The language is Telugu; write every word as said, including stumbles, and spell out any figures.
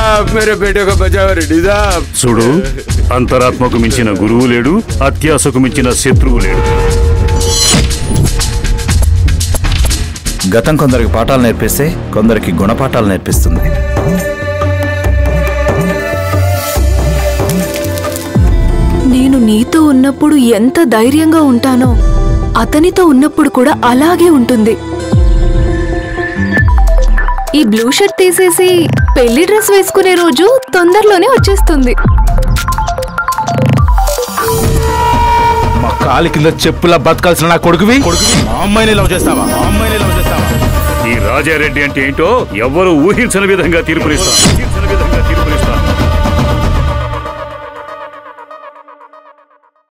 साहब मेरे बेटे को बचाओ रेड्डी साहब। చూడు అంతరాత్మకు మించిన గురువు లేడు, అత్యాశకు మించిన శత్రువు లేడు. గతం కొందరికి పాఠాలు నేర్పిస్తే కొందరికి గుణపాఠాలు నేర్పిస్తుంది. నేను నీతో ఉన్నప్పుడు ఎంత ధైర్యంగా ఉంటానో అతనితో ఉన్నప్పుడు కూడా అలాగే ఉంటుంది. ఈ బ్లూ షర్ట్ తీసేసి పెళ్లి డ్రెస్ వేసుకునే రోజు తొందరలోనే వచ్చేస్తుంది. మా కాలి కింద చెప్పులా బతకాల్సిన నా కొడుకువి మా అమ్మాయిని లవ్ చేస్తావా? మా అమ్మాయిని లవ్ చేస్తావా? ఈ రాజారెడ్డి అంటే ఏంటో ఎవ్వరూ ఊహించని విధంగా తీర్పునిస్తాను.